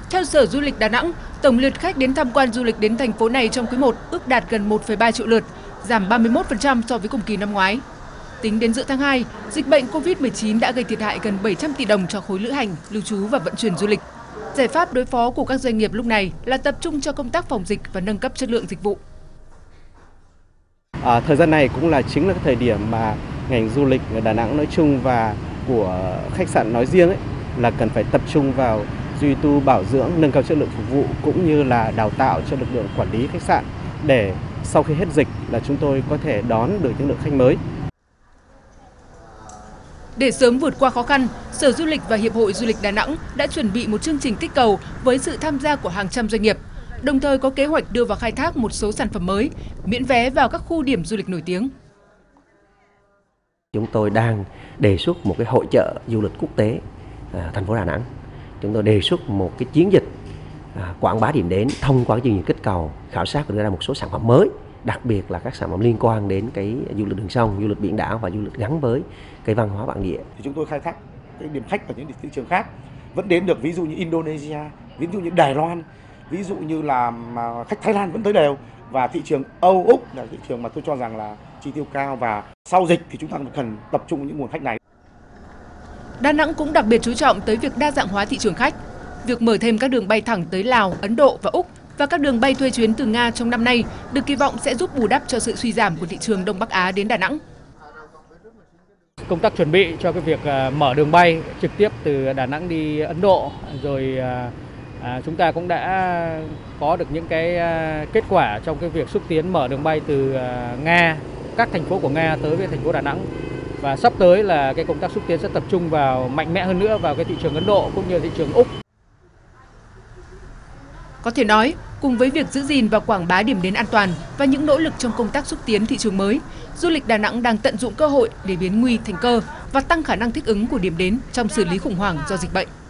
Theo Sở Du lịch Đà Nẵng, tổng lượt khách đến tham quan du lịch đến thành phố này trong quý 1 ước đạt gần 1,3 triệu lượt, giảm 31% so với cùng kỳ năm ngoái. Tính đến giữa tháng 2, dịch bệnh COVID-19 đã gây thiệt hại gần 700 tỷ đồng cho khối lữ hành, lưu trú và vận chuyển du lịch. Giải pháp đối phó của các doanh nghiệp lúc này là tập trung cho công tác phòng dịch và nâng cấp chất lượng dịch vụ. Thời gian này cũng chính là cái thời điểm mà ngành du lịch ở Đà Nẵng nói chung và của khách sạn nói riêng là cần phải tập trung vào duy tu bảo dưỡng, nâng cao chất lượng phục vụ cũng như là đào tạo cho lực lượng quản lý khách sạn để sau khi hết dịch là chúng tôi có thể đón được những lượng khách mới. Để sớm vượt qua khó khăn, Sở Du lịch và Hiệp hội Du lịch Đà Nẵng đã chuẩn bị một chương trình kích cầu với sự tham gia của hàng trăm doanh nghiệp, đồng thời có kế hoạch đưa vào khai thác một số sản phẩm mới, miễn vé vào các khu điểm du lịch nổi tiếng. Chúng tôi đang đề xuất một cái hội chợ du lịch quốc tế thành phố Đà Nẵng. Chúng tôi đề xuất một cái chiến dịch quảng bá điểm đến thông qua chương trình kích cầu, khảo sát và đưa ra một số sản phẩm mới, đặc biệt là các sản phẩm liên quan đến cái du lịch đường sông, du lịch biển đảo và du lịch gắn với cái văn hóa bản địa. Thì chúng tôi khai thác cái điểm khách ở những thị trường khác vẫn đến được, ví dụ như Indonesia, ví dụ như Đài Loan, ví dụ như là khách Thái Lan vẫn tới đều, và thị trường Âu Úc là thị trường mà tôi cho rằng là chi tiêu cao, và sau dịch thì chúng ta cần tập trung những nguồn khách này. Đà Nẵng cũng đặc biệt chú trọng tới việc đa dạng hóa thị trường khách. Việc mở thêm các đường bay thẳng tới Lào, Ấn Độ và Úc và các đường bay thuê chuyến từ Nga trong năm nay được kỳ vọng sẽ giúp bù đắp cho sự suy giảm của thị trường Đông Bắc Á đến Đà Nẵng. Công tác chuẩn bị cho cái việc mở đường bay trực tiếp từ Đà Nẵng đi Ấn Độ, rồi chúng ta cũng đã có được những cái kết quả trong cái việc xúc tiến mở đường bay từ Nga, các thành phố của Nga tới với thành phố Đà Nẵng. Và sắp tới là cái công tác xúc tiến sẽ tập trung vào mạnh mẽ hơn nữa vào cái thị trường Ấn Độ cũng như thị trường Úc. Có thể nói, cùng với việc giữ gìn và quảng bá điểm đến an toàn và những nỗ lực trong công tác xúc tiến thị trường mới, du lịch Đà Nẵng đang tận dụng cơ hội để biến nguy thành cơ và tăng khả năng thích ứng của điểm đến trong xử lý khủng hoảng do dịch bệnh.